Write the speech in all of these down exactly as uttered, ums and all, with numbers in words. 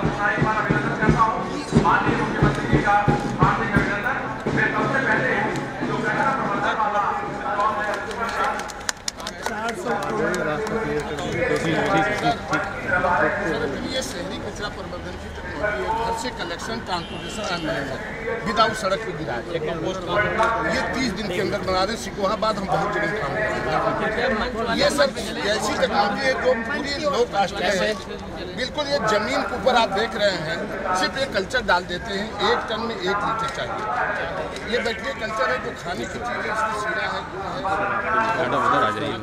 एक बार अभिनंदन करता हूँ माननीय मुख्यमंत्री जी का हार्दिक अभिनंदन। मैं सबसे पहले जो कचरा प्रबंधन वाला ये शहरी कचरा प्रबंधन की टेक्नोलॉजी है, घर से कलेक्शन ट्रांसपोर्टेशन विदाउट सड़क पे गिरा ये तीस दिन के अंदर बना रहे। सिकोहाबाद हम बहुत जगह काम करते। ये सब ऐसी टेक्नोलॉजी है जो पूरी लो कास्ट में है। बिल्कुल ये जमीन के ऊपर आप देख रहे हैं, सिर्फ एक कल्चर डाल देते हैं, एक टन में एक लीटर चाहिए। ये बैटरी कल्चर है जो खाने की चीज़ है, इसमें सीरा है, उधर आ जाइए।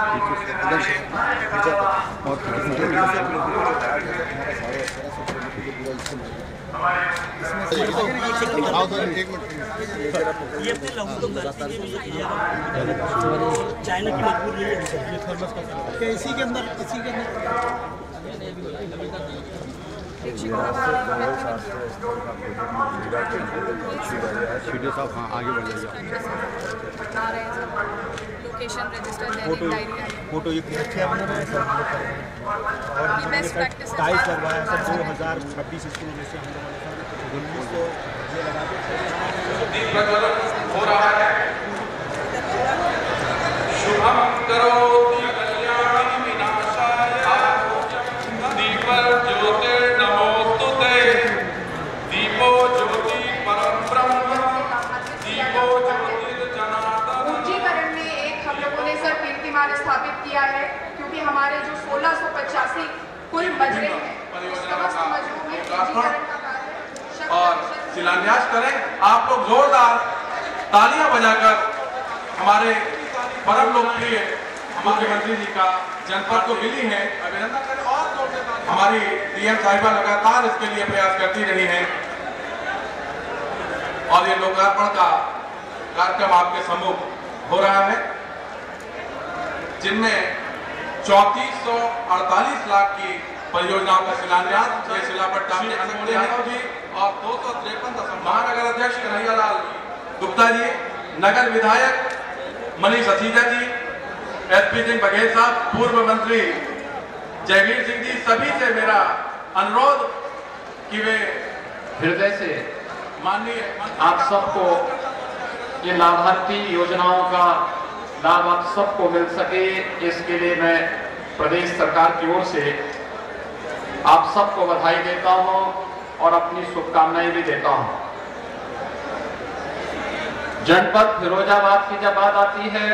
ये अपने लघु तो चाइना की मजबूरी है इसी के अंदर इसी के अंदर वीडियो साहब हाँ आगे बढ़ जाइए। लोकेशन रजिस्टर दैनिक डायरी फोटो ये अच्छा बना रहे हैं सर। और बेस्ट प्रैक्टिस टाइल्स लगवाया सर दो हज़ार छब्बीस इसको जैसे हम लोगों ने उन्नीस सौ ये लगा हो रहा है। शुभम करोति कल्याणं विनाशाय दीपं ज्योतिर्नमोस्तुते। दीपो ज्योति परम ब्रह्म दीपो ज्योतिर्जनार्दन। ऊर्जीकरण में एक हम लोगों ने सर कीर्तिमान स्थापित किया है, क्योंकि हमारे जो सोलह सौ पचासी कुल मजरे हैं समस्त मजरों में ऊर्जीकरण का कार्य और शिलान्यास करें। आप लोग जोरदार तालियां बजाकर हमारे परम लोकप्रिय मुख्यमंत्री जी का जनपद को मिली है अभिनंदन करें। और हमारी डीएम साहिबा लगातार इसके लिए प्रयास करती रही हैं और ये लोकार्पण का कार्यक्रम आपके सम्मुख हो रहा है, जिनमें चौंतीस सौ अड़तालीस लाख की परियोजनाओं का शिलान्यास ये शिलापट्ट यादव जी और दो सौ तिरपन महानगर अध्यक्ष कन्हैयालाल गुप्ता जी, नगर विधायक मनीष असीजा जी, एसपी सिंह बघेल साहब, पूर्व मंत्री जयवीर सिंह जी, सभी से मेरा अनुरोध कि वे हृदय से माननीय आप सबको ये लाभार्थी योजनाओं का लाभ आप सबको मिल सके, इसके लिए मैं प्रदेश सरकार की ओर से आप सबको बधाई देता हूं और अपनी शुभकामनाएं भी देता हूं। जनपद फिरोजाबाद की जब बात आती है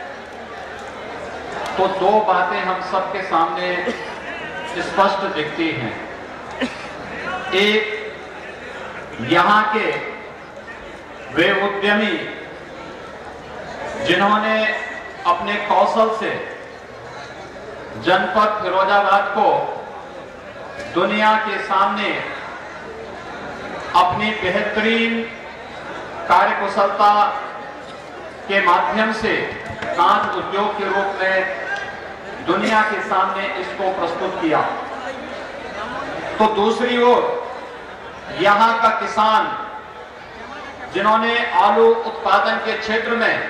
तो दो बातें हम सबके सामने स्पष्ट दिखती हैं। एक, यहां के वे उद्यमी जिन्होंने अपने कौशल से जनपद फिरोजाबाद को दुनिया के सामने अपनी बेहतरीन कार्यकुशलता के माध्यम से कांच उद्योग के रूप में दुनिया के सामने इसको प्रस्तुत किया, तो दूसरी ओर यहां का किसान जिन्होंने आलू उत्पादन के क्षेत्र में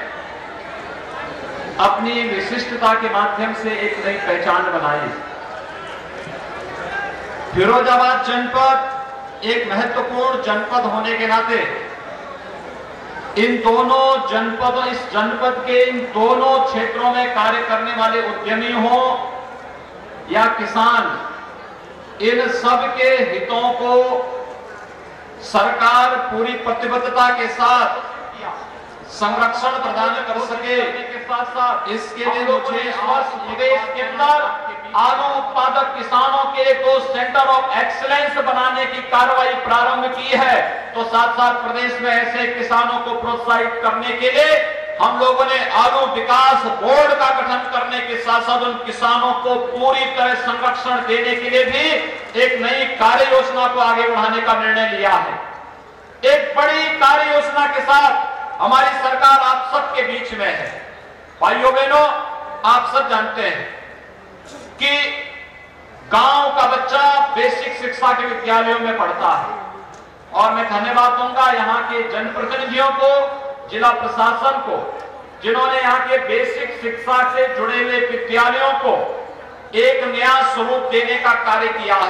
अपनी विशिष्टता के माध्यम से एक नई पहचान बनाई। फिरोजाबाद जनपद एक महत्वपूर्ण जनपद होने के नाते इन दोनों जनपदों इस जनपद के इन दोनों क्षेत्रों में कार्य करने वाले उद्यमी हो या किसान, इन सब के हितों को सरकार पूरी प्रतिबद्धता के साथ संरक्षण प्रदान कर सके के साथ साथ इसके लिए मुझे इस वर्ष प्रदेश के अंदर आलू उत्पादक किसानों के दो सेंटर ऑफ एक्सीलेंस बनाने की कार्रवाई प्रारंभ की है। तो साथ साथ प्रदेश में ऐसे किसानों को प्रोत्साहित करने के लिए हम लोगों ने आलू विकास बोर्ड का गठन करने के साथ साथ उन किसानों को पूरी तरह संरक्षण देने के लिए भी एक नई कार्य योजना को आगे बढ़ाने का निर्णय लिया है। एक बड़ी कार्य योजना के साथ हमारी सरकार आप सबके बीच में है। भाइयों बहनों, आप सब जानते हैं कि गांव का बच्चा बेसिक शिक्षा के विद्यालयों में पढ़ता है और मैं धन्यवाद दूंगा यहाँ के जनप्रतिनिधियों को, जिला प्रशासन को, जिन्होंने यहाँ के बेसिक शिक्षा से जुड़े हुए विद्यालयों को एक नया स्वरूप देने का कार्य किया है।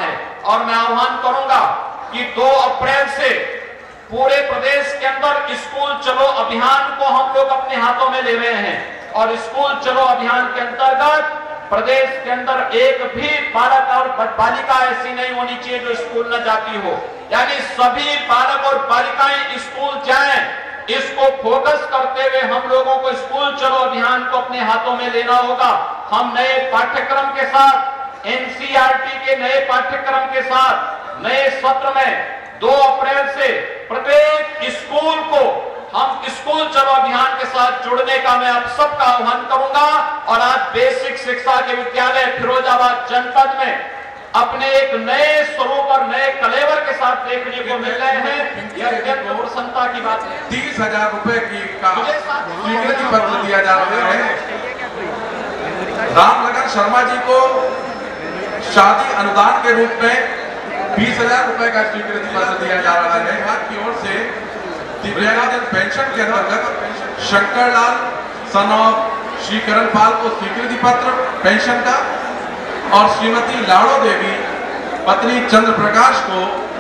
और मैं आह्वान करूंगा कि दो अप्रैल से पूरे प्रदेश के अंदर स्कूल चलो अभियान को हम लोग अपने हाथों में ले रहे हैं और स्कूल चलो अभियान के अंतर्गत प्रदेश के अंदर एक भी बालक और बालिका ऐसी नहीं होनी चाहिए जो स्कूल न जाती हो, यानी सभी बालक और बालिकाएं स्कूल जाएं। इसको फोकस करते हुए हम लोगों को स्कूल चलो अभियान को अपने हाथों में लेना होगा। हम नए पाठ्यक्रम के साथ, एनसीईआरटी के नए पाठ्यक्रम के साथ नए सत्र में दो अप्रैल से प्रत्येक स्कूल को हम स्कूल चलो अभियान के साथ जुड़ने का मैं आप सबका आह्वान करूंगा। और आज बेसिक शिक्षा के विद्यालय फिरोजाबाद जनपद में अपने एक नए स्वरूप और नए कलेवर के साथ देखने को मिल रहे हैं। यह अत्यंत प्रसन्नता की बात है। तीस हजार रुपए की का स्वीकृति पत्र दिया जा रहा है। रामनगर शर्मा जी को शादी अनुदान के रूप में बीस हजार रुपए का स्वीकृति पत्र दिया जा रहा है। विभाग की ओर से दिव्यांगजन पेंशन के अंतर्गत शंकरलाल सन ऑफ श्री करणपाल को स्वीकृति पत्र पेंशन का और श्रीमती लाड़ो देवी पत्नी चंद्र प्रकाश को